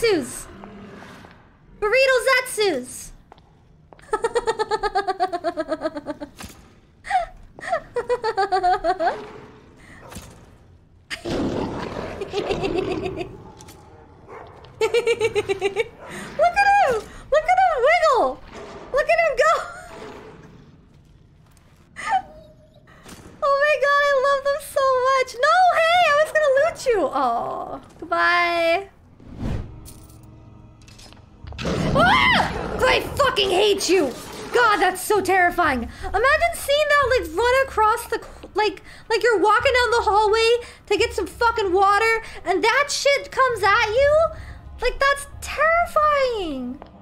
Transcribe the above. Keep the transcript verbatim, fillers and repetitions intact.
Burrito-Zetsus! Burrito-Zetsus! Look at him! Look at him wiggle! Look at him go! Oh my god, I love them so much! No, hey, I was gonna loot you! Oh, goodbye. Ah! I fucking hate you! God, that's so terrifying. Imagine seeing that like run across the like like you're walking down the hallway to get some fucking water and that shit comes at you? Like that's terrifying.